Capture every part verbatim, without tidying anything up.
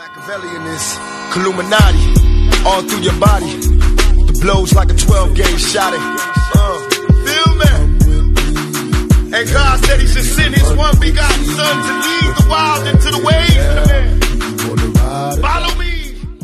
Machiavelli in this Illuminati, all through your body. The blows like a twelve gauge shot. Uh, feel me? And God said He should send His one begotten Son to lead the wild into the ways of the man. Follow me.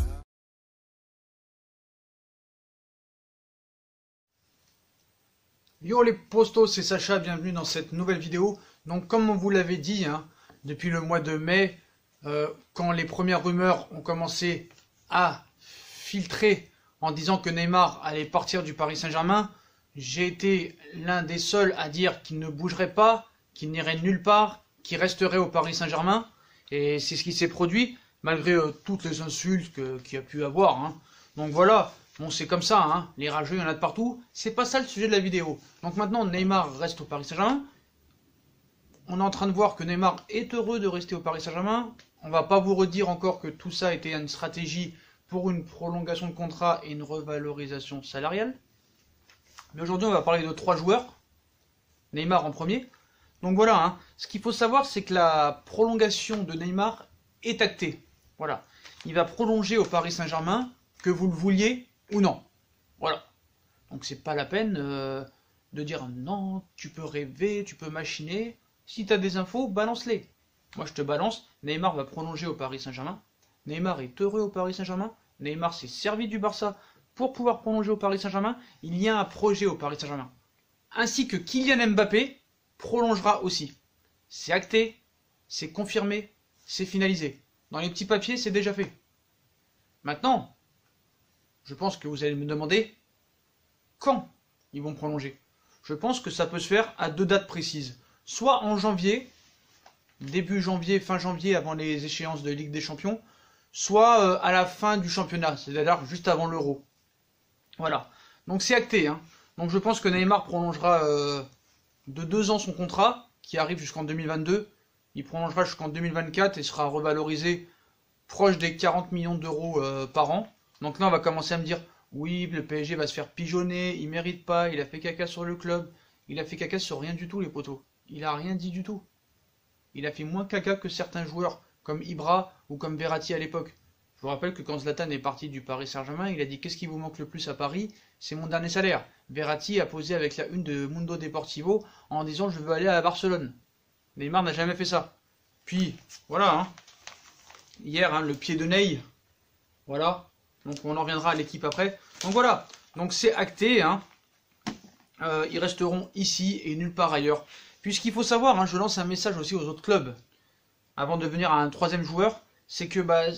Yo les postos, c'est Sacha, bienvenue dans cette nouvelle vidéo. Donc comme on vous l'avait dit, hein, depuis le mois de mai, euh, quand les premières rumeurs ont commencé à filtrer en disant que Neymar allait partir du Paris Saint-Germain, j'ai été l'un des seuls à dire qu'il ne bougerait pas, qu'il n'irait nulle part, qu'il resterait au Paris Saint-Germain. Et c'est ce qui s'est produit, malgré euh, toutes les insultes qu'il y a pu avoir. Hein. Donc voilà. Bon, c'est comme ça, hein. Les rageux, il y en a de partout. C'est pas ça le sujet de la vidéo. Donc maintenant, Neymar reste au Paris Saint-Germain. On est en train de voir que Neymar est heureux de rester au Paris Saint-Germain. On va pas vous redire encore que tout ça était une stratégie pour une prolongation de contrat et une revalorisation salariale. Mais aujourd'hui, on va parler de trois joueurs. Neymar en premier. Donc voilà, hein. Ce qu'il faut savoir, c'est que la prolongation de Neymar est actée. Voilà. Il va prolonger au Paris Saint-Germain, que vous le vouliez ou non. Voilà. Donc c'est pas la peine euh, de dire non, tu peux rêver, tu peux machiner. Si tu as des infos, balance-les. Moi je te balance, Neymar va prolonger au Paris Saint-Germain. Neymar est heureux au Paris Saint-Germain. Neymar s'est servi du Barça pour pouvoir prolonger au Paris Saint-Germain. Il y a un projet au Paris Saint-Germain. Ainsi que Kylian Mbappé prolongera aussi. C'est acté, c'est confirmé, c'est finalisé. Dans les petits papiers, c'est déjà fait. Maintenant, je pense que vous allez me demander quand ils vont prolonger. Je pense que ça peut se faire à deux dates précises. Soit en janvier, début janvier, fin janvier, avant les échéances de Ligue des Champions, soit à la fin du championnat, c'est-à-dire juste avant l'Euro. Voilà. Donc c'est acté. Hein. Donc je pense que Neymar prolongera euh, de deux ans son contrat, qui arrive jusqu'en deux mille vingt-deux. Il prolongera jusqu'en deux mille vingt-quatre et sera revalorisé proche des quarante millions d'euros euh, par an. Donc là, on va commencer à me dire, oui, le P S G va se faire pigeonner, il mérite pas, il a fait caca sur le club. Il a fait caca sur rien du tout, les potos. Il a rien dit du tout. Il a fait moins caca que certains joueurs, comme Ibra ou comme Verratti à l'époque. Je vous rappelle que quand Zlatan est parti du Paris Saint-Germain, il a dit, qu'est-ce qui vous manque le plus à Paris? C'est mon dernier salaire. Verratti a posé avec la une de Mundo Deportivo en disant, je veux aller à Barcelone. Neymar n'a jamais fait ça. Puis, voilà, hein. Hier, hein, le pied de Ney. Voilà. Donc on en reviendra à l'équipe après. Donc voilà. Donc c'est acté. Hein. Euh, ils resteront ici et nulle part ailleurs. Puisqu'il faut savoir, hein, je lance un message aussi aux autres clubs. Avant de venir à un troisième joueur. C'est que bah,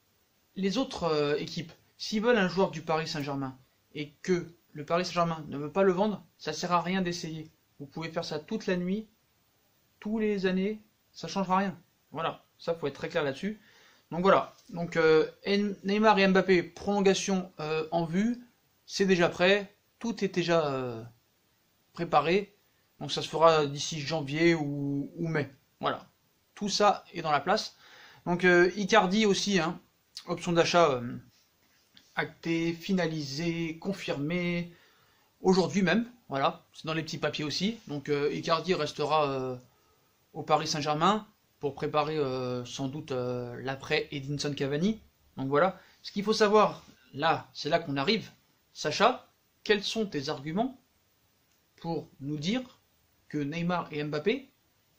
les autres euh, équipes, s'ils veulent un joueur du Paris Saint-Germain et que le Paris Saint-Germain ne veut pas le vendre, ça sert à rien d'essayer. Vous pouvez faire ça toute la nuit, tous les années, ça ne changera rien. Voilà. Ça, faut être très clair là-dessus. Donc voilà, donc euh, Neymar et Mbappé, prolongation euh, en vue, c'est déjà prêt, tout est déjà euh, préparé, donc ça se fera d'ici janvier ou, ou mai, voilà, tout ça est dans la place. Donc euh, Icardi aussi, hein, option d'achat euh, actée, finalisée, confirmée, aujourd'hui même, voilà, c'est dans les petits papiers aussi, donc euh, Icardi restera euh, au Paris Saint-Germain, pour préparer euh, sans doute euh, l'après Edinson Cavani. Donc voilà, ce qu'il faut savoir, là, c'est là qu'on arrive. Sacha, quels sont tes arguments pour nous dire que Neymar et Mbappé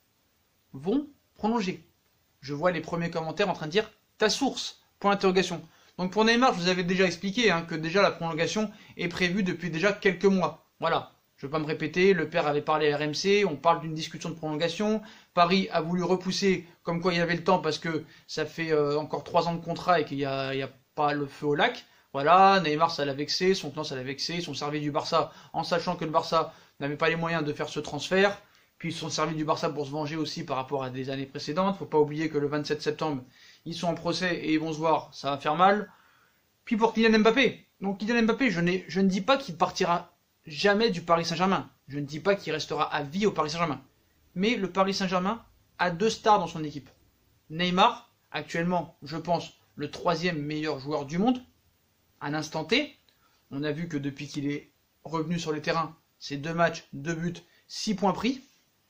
vont prolonger? Je vois les premiers commentaires en train de dire ta source, point d'interrogation. Donc pour Neymar, je vous avais déjà expliqué hein, que déjà la prolongation est prévue depuis déjà quelques mois. Voilà. Je ne vais pas me répéter, le père avait parlé à R M C, on parle d'une discussion de prolongation. Paris a voulu repousser comme quoi il y avait le temps parce que ça fait euh, encore trois ans de contrat et qu'il n'y a, a pas le feu au lac. Voilà, Neymar ça l'a vexé, son clan ça l'a vexé, ils sont servis du Barça en sachant que le Barça n'avait pas les moyens de faire ce transfert. Puis ils sont servis du Barça pour se venger aussi par rapport à des années précédentes. Faut pas oublier que le vingt-sept septembre, ils sont en procès et ils vont se voir, ça va faire mal. Puis pour Kylian Mbappé, donc Kylian Mbappé, je, je ne dis pas qu'il partira jamais du Paris Saint-Germain. Je ne dis pas qu'il restera à vie au Paris Saint-Germain. Mais le Paris Saint-Germain a deux stars dans son équipe. Neymar, actuellement, je pense, le troisième meilleur joueur du monde. À l'instant T, on a vu que depuis qu'il est revenu sur les terrains, c'est deux matchs, deux buts, six points pris.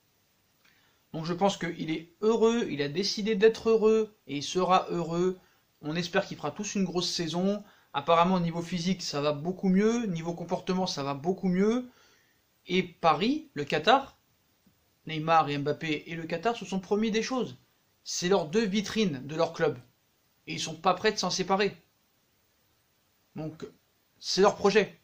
Donc je pense qu'il est heureux, il a décidé d'être heureux, et il sera heureux On espère qu'il fera tous une grosse saison. Apparemment, au niveau physique, ça va beaucoup mieux. Niveau comportement, ça va beaucoup mieux. Et Paris, le Qatar, Neymar et Mbappé et le Qatar se sont promis des choses. C'est leurs deux vitrines de leur club. Et ils sont pas prêts de s'en séparer. Donc, c'est leur projet.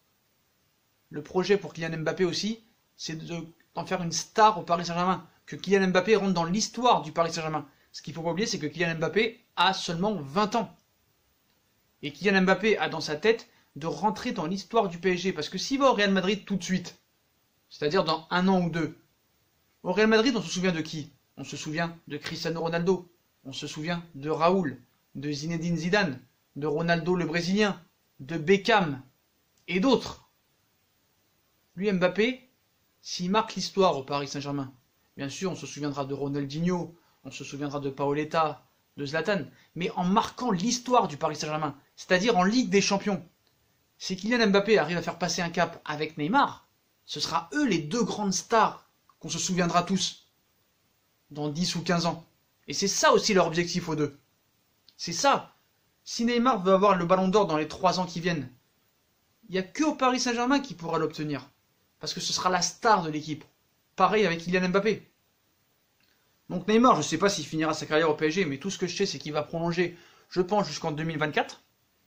Le projet pour Kylian Mbappé aussi, c'est d'en faire une star au Paris Saint-Germain. Que Kylian Mbappé rentre dans l'histoire du Paris Saint-Germain. Ce qu'il ne faut pas oublier, c'est que Kylian Mbappé a seulement vingt ans. Et Kylian Mbappé a dans sa tête de rentrer dans l'histoire du P S G. Parce que s'il va au Real Madrid tout de suite, c'est-à-dire dans un an ou deux, au Real Madrid, on se souvient de qui? On se souvient de Cristiano Ronaldo. On se souvient de Raoul, de Zinedine Zidane, de Ronaldo le Brésilien, de Beckham et d'autres. Lui, Mbappé, s'il marque l'histoire au Paris Saint-Germain, bien sûr, on se souviendra de Ronaldinho, on se souviendra de Paoletta, de Zlatan, mais en marquant l'histoire du Paris Saint-Germain, c'est-à-dire en Ligue des Champions. Si Kylian Mbappé arrive à faire passer un cap avec Neymar, ce sera eux les deux grandes stars qu'on se souviendra tous dans dix ou quinze ans. Et c'est ça aussi leur objectif aux deux. C'est ça. Si Neymar veut avoir le ballon d'or dans les trois ans qui viennent, il n'y a que au Paris Saint-Germain qui pourra l'obtenir. Parce que ce sera la star de l'équipe. Pareil avec Kylian Mbappé. Donc Neymar, je ne sais pas s'il finira sa carrière au P S G, mais tout ce que je sais, c'est qu'il va prolonger, je pense, jusqu'en deux mille vingt-quatre.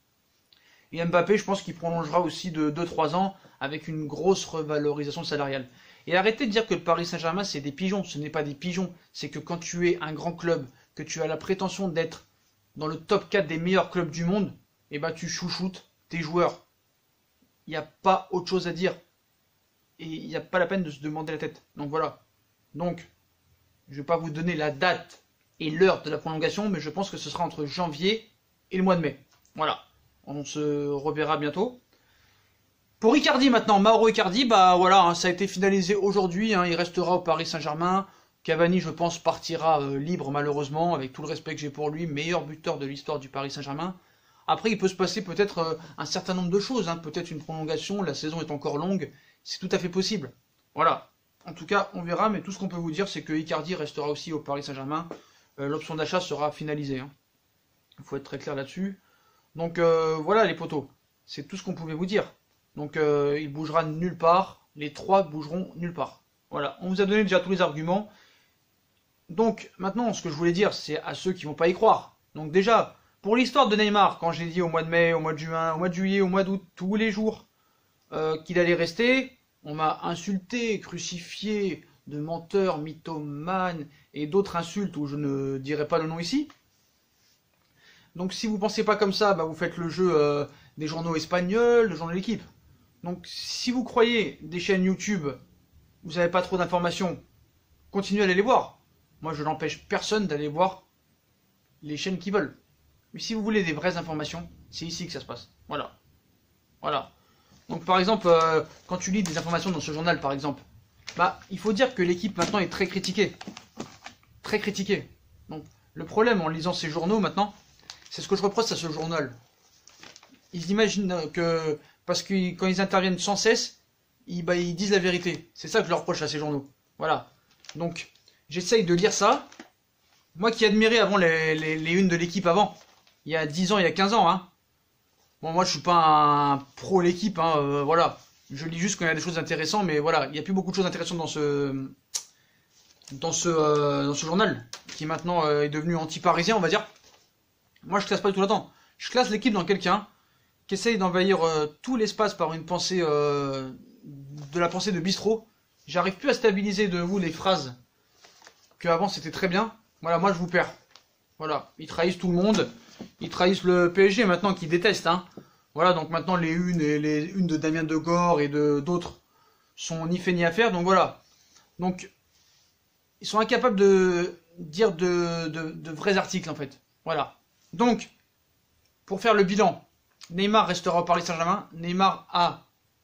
Et Mbappé, je pense qu'il prolongera aussi de deux trois ans avec une grosse revalorisation salariale. Et arrêtez de dire que le Paris Saint-Germain, c'est des pigeons. Ce n'est pas des pigeons. C'est que quand tu es un grand club, que tu as la prétention d'être dans le top quatre des meilleurs clubs du monde, eh ben tu chouchoutes tes joueurs. Il n'y a pas autre chose à dire. Et il n'y a pas la peine de se demander la tête. Donc voilà. Donc, je ne vais pas vous donner la date et l'heure de la prolongation, mais je pense que ce sera entre janvier et le mois de mai. Voilà. On se reverra bientôt. Pour Icardi maintenant, Mauro Icardi, bah voilà, hein, ça a été finalisé aujourd'hui. Hein, il restera au Paris Saint-Germain. Cavani, je pense, partira euh, libre malheureusement, avec tout le respect que j'ai pour lui, meilleur buteur de l'histoire du Paris Saint-Germain. Après, il peut se passer peut-être euh, un certain nombre de choses, hein, peut-être une prolongation, la saison est encore longue, c'est tout à fait possible. Voilà. En tout cas, on verra, mais tout ce qu'on peut vous dire, c'est que Icardi restera aussi au Paris Saint-Germain. Euh, L'option d'achat sera finalisée. Hein. Il faut être très clair là-dessus. Donc euh, voilà les potos, c'est tout ce qu'on pouvait vous dire. Donc euh, il bougera nulle part, les trois bougeront nulle part. Voilà, on vous a donné déjà tous les arguments. Donc maintenant, ce que je voulais dire, c'est à ceux qui vont pas y croire. Donc déjà, pour l'histoire de Neymar, quand j'ai dit au mois de mai, au mois de juin, au mois de juillet, au mois d'août, tous les jours, euh, qu'il allait rester, on m'a insulté, crucifié, de menteur, mythomane, et d'autres insultes où je ne dirai pas le nom ici. Donc si vous pensez pas comme ça, bah vous faites le jeu euh, des journaux espagnols, le journal de l'équipe. Donc si vous croyez des chaînes YouTube, vous n'avez pas trop d'informations, continuez à aller les voir. Moi je n'empêche personne d'aller voir les chaînes qui veulent. Mais si vous voulez des vraies informations, c'est ici que ça se passe. Voilà. Voilà. Donc par exemple, euh, quand tu lis des informations dans ce journal par exemple, bah il faut dire que l'équipe maintenant est très critiquée. Très critiquée. Donc le problème en lisant ces journaux maintenant, c'est ce que je reproche à ce journal. Ils imaginent que, parce que quand ils interviennent sans cesse, ils, bah, ils disent la vérité. C'est ça que je leur reproche à ces journaux. Voilà. Donc, j'essaye de lire ça. Moi qui admirais avant les, les, les unes de l'équipe avant, il y a dix ans, il y a quinze ans, hein. Bon, moi je suis pas un pro l'équipe, hein, euh, voilà. Je lis juste quand il y a des choses intéressantes, mais voilà, il n'y a plus beaucoup de choses intéressantes dans ce, dans ce, euh, dans ce journal, qui maintenant euh, est devenu anti-parisien, on va dire. Moi, je classe pas du tout là-dedans. Je classe l'équipe dans quelqu'un qui essaye d'envahir euh, tout l'espace par une pensée, euh, de la pensée de bistrot. J'arrive plus à stabiliser de vous les phrases qu'avant c'était très bien. Voilà, moi je vous perds. Voilà, ils trahissent tout le monde. Ils trahissent le P S G maintenant qu'ils détestent. Hein. Voilà, donc maintenant les unes et les unes de Damien Degore et de d'autres sont ni fait ni à faire. Donc voilà. Donc ils sont incapables de dire de, de, de vrais articles en fait. Voilà. Donc, pour faire le bilan, Neymar restera au Paris Saint-Germain. Neymar a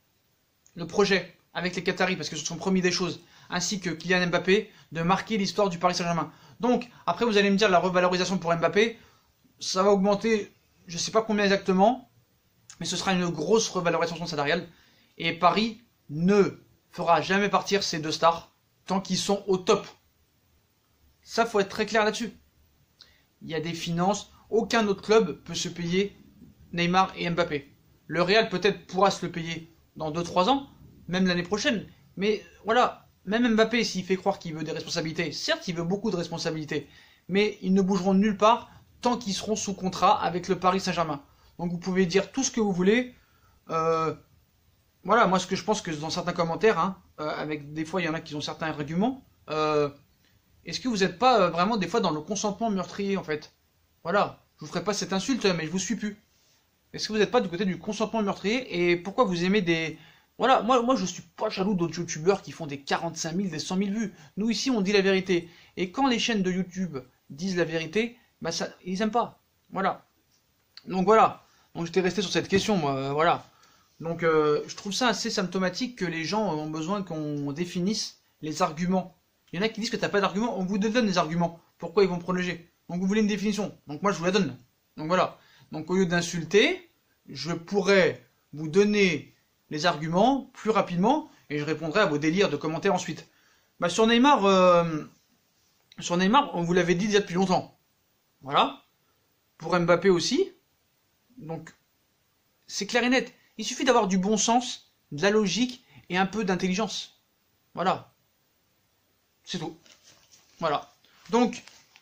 le projet avec les Qataris, parce que ce sont promis des choses, ainsi que Kylian Mbappé, de marquer l'histoire du Paris Saint-Germain. Donc, après vous allez me dire la revalorisation pour Mbappé, ça va augmenter, je ne sais pas combien exactement, mais ce sera une grosse revalorisation salariale. Et Paris ne fera jamais partir ces deux stars tant qu'ils sont au top. Ça, faut être très clair là-dessus. Il y a des finances. aucun autre club peut se payer Neymar et Mbappé. Le Real peut-être pourra se le payer dans deux trois ans, même l'année prochaine. Mais voilà, même Mbappé, s'il fait croire qu'il veut des responsabilités, certes il veut beaucoup de responsabilités, mais ils ne bougeront de nulle part tant qu'ils seront sous contrat avec le Paris Saint-Germain. Donc vous pouvez dire tout ce que vous voulez. Euh, voilà, moi ce que je pense que dans certains commentaires, hein, euh, avec des fois il y en a qui ont certains arguments, euh, est-ce que vous n'êtes pas euh, vraiment des fois dans le consentement meurtrier en fait? Voilà, je vous ferai pas cette insulte, mais je vous suis plus. Est-ce que vous n'êtes pas du côté du consentement meurtrier? Et pourquoi vous aimez des... Voilà, moi, moi je suis pas jaloux d'autres youtubeurs qui font des quarante-cinq mille, des cent mille vues. Nous ici on dit la vérité. Et quand les chaînes de YouTube disent la vérité, bah ça, ils aiment pas. Voilà. Donc voilà. Donc j'étais resté sur cette question, moi, euh, voilà. Donc euh, je trouve ça assez symptomatique que les gens ont besoin qu'on définisse les arguments. Il y en a qui disent que t'as pas d'arguments, on vous donne des arguments. Pourquoi ils vont prolonger? Donc vous voulez une définition. Donc moi je vous la donne. Donc voilà. Donc au lieu d'insulter, je pourrais vous donner les arguments plus rapidement et je répondrai à vos délires de commentaires ensuite. Bah sur Neymar, euh, sur Neymar, on vous l'avait dit déjà depuis longtemps. Voilà. Pour Mbappé aussi. Donc c'est clair et net. Il suffit d'avoir du bon sens, de la logique et un peu d'intelligence. Voilà. C'est tout. Voilà. Donc,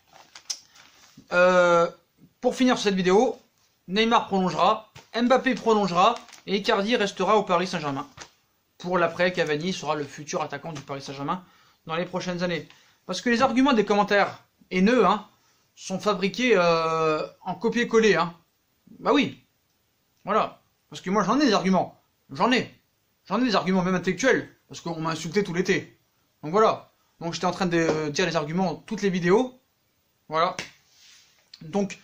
euh, pour finir cette vidéo, Neymar prolongera, Mbappé prolongera et Icardi restera au Paris Saint-Germain. Pour l'après, Cavani sera le futur attaquant du Paris Saint-Germain dans les prochaines années. Parce que les arguments des commentaires haineux hein, sont fabriqués euh, en copier-coller. Hein. Bah oui. Voilà. Parce que moi j'en ai des arguments. J'en ai. J'en ai des arguments même intellectuels. Parce qu'on m'a insulté tout l'été. Donc voilà. Donc j'étais en train de dire les arguments dans toutes les vidéos. Voilà. Donc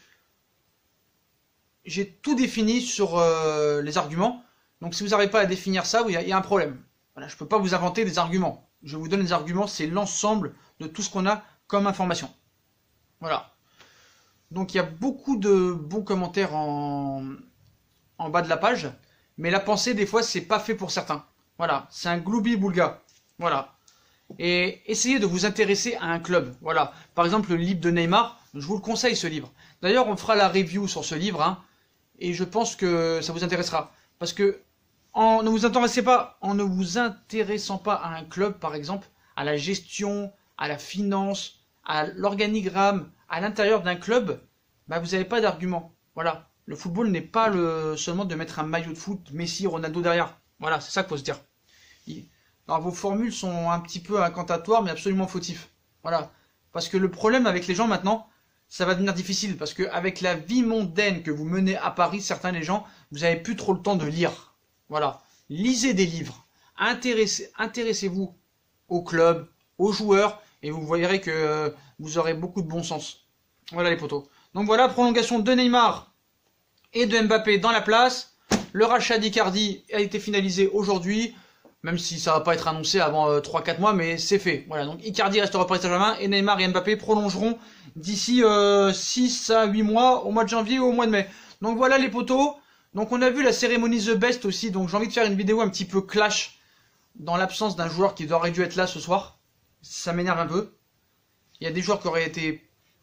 j'ai tout défini sur euh, les arguments. Donc si vous n'arrivez pas à définir ça, il y, y a un problème. Voilà, je ne peux pas vous inventer des arguments. Je vous donne les arguments, c'est l'ensemble de tout ce qu'on a comme information. Voilà. Donc il y a beaucoup de bons commentaires en, en bas de la page. Mais la pensée, des fois, c'est pas fait pour certains. Voilà, c'est un gloubi-boulga. Voilà. Et essayez de vous intéresser à un club. Voilà. Par exemple, le livre de Neymar, je vous le conseille ce livre. D'ailleurs, on fera la review sur ce livre, hein, et je pense que ça vous intéressera. Parce que en ne vous intéressez pas, en ne vous intéressant pas à un club, par exemple, à la gestion, à la finance, à l'organigramme, à l'intérieur d'un club, bah vous n'avez pas d'argument. Voilà. Le football n'est pas le, seulement de mettre un maillot de foot, Messi, Ronaldo derrière. Voilà, c'est ça qu'il faut se dire. Il, alors vos formules sont un petit peu incantatoires, mais absolument fautifs. Voilà. Parce que le problème avec les gens maintenant, ça va devenir difficile. Parce qu'avec la vie mondaine que vous menez à Paris, certains des gens, vous n'avez plus trop le temps de lire. Voilà. Lisez des livres. Intéressez, intéressez-vous au club, aux joueurs, et vous verrez que vous aurez beaucoup de bon sens. Voilà les potos. Donc voilà, prolongation de Neymar et de Mbappé dans la place. Le rachat d'Icardi a été finalisé aujourd'hui. Même si ça va pas être annoncé avant euh, trois quatre mois, mais c'est fait. Voilà, donc Icardi restera au Paris Saint-Germain et Neymar et Mbappé prolongeront d'ici euh, six à huit mois, au mois de janvier ou au mois de mai. Donc voilà les potos. Donc on a vu la cérémonie The Best aussi, donc j'ai envie de faire une vidéo un petit peu clash dans l'absence d'un joueur qui aurait dû être là ce soir. Ça m'énerve un peu. Il y a des joueurs qui auraient été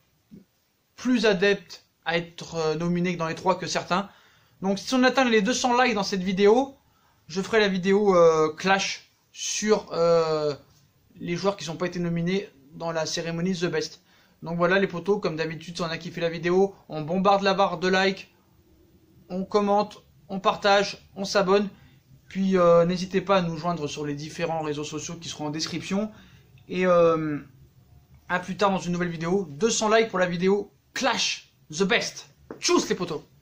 plus adeptes à être euh, nominés dans les trois que certains. Donc si on atteint les deux cents likes dans cette vidéo, je ferai la vidéo euh, clash sur euh, les joueurs qui n'ont pas été nominés dans la cérémonie The Best. Donc voilà les potos, comme d'habitude si on a kiffé la vidéo, on bombarde la barre de like, on commente, on partage, on s'abonne. Puis euh, n'hésitez pas à nous joindre sur les différents réseaux sociaux qui seront en description. Et euh, à plus tard dans une nouvelle vidéo. deux cents likes pour la vidéo clash The Best. Tchuss les potos.